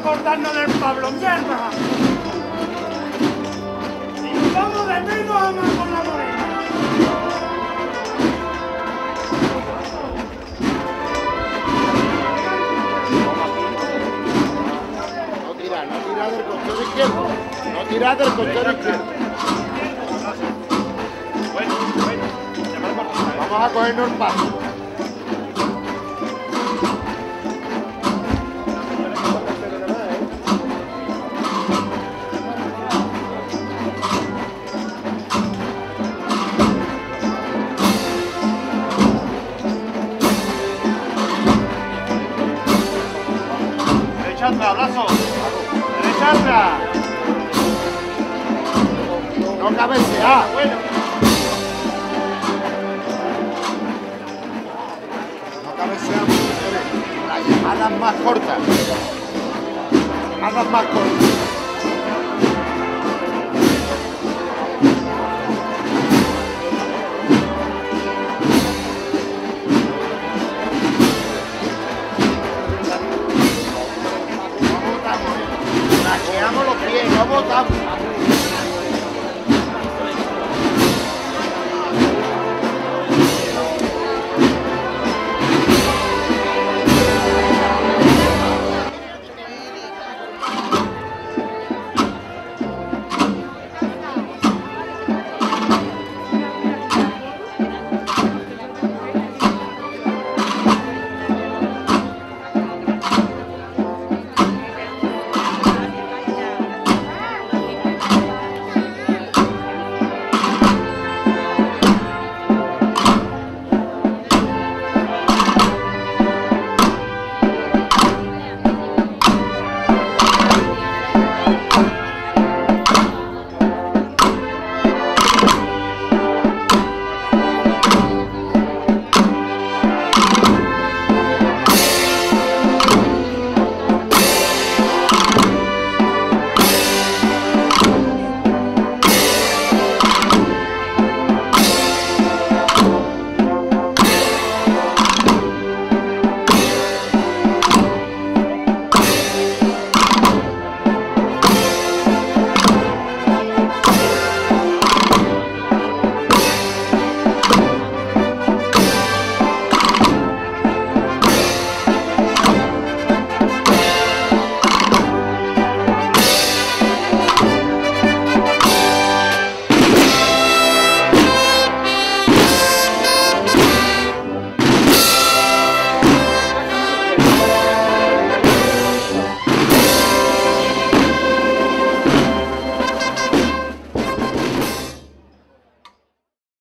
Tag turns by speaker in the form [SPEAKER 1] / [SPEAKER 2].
[SPEAKER 1] acordarnos del Pablo, mierda. Y nos vamos de menos a más con la morena.
[SPEAKER 2] No tiras del costado izquierdo. No tiras del costado izquierdo.
[SPEAKER 3] Bueno.
[SPEAKER 2] Vamos a cogernos el paso.
[SPEAKER 3] Derecha atrás, abrazo. Derecha atrás.
[SPEAKER 2] No cabecea.
[SPEAKER 3] Bueno.
[SPEAKER 2] No cabeceamos, señores. Las llamadas más cortas. Llamadas más cortas. No votamos. Laqueamos los pies, no votamos.